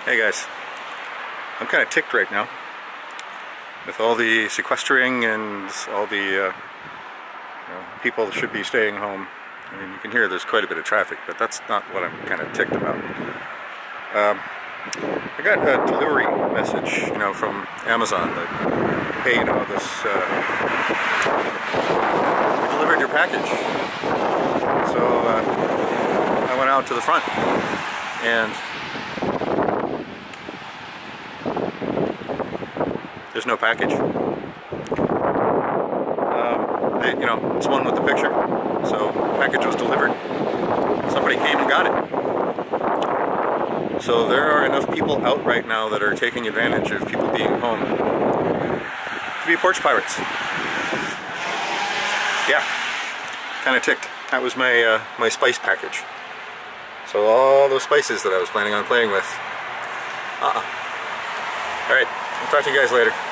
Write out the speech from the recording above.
Hey guys, I'm kind of ticked right now with all the sequestering and all the people that should be staying home. I mean, you can hear there's quite a bit of traffic, but that's not what I'm kind of ticked about. I got a delivery message, from Amazon that, hey, this we delivered your package. So I went out to the front and there's no package. It's one with the picture. So the package was delivered. Somebody came and got it. So there are enough people out right now that are taking advantage of people being home to be porch pirates. Yeah, kind of ticked. That was my my spice package. So all those spices that I was planning on playing with. Alright, I'll talk to you guys later.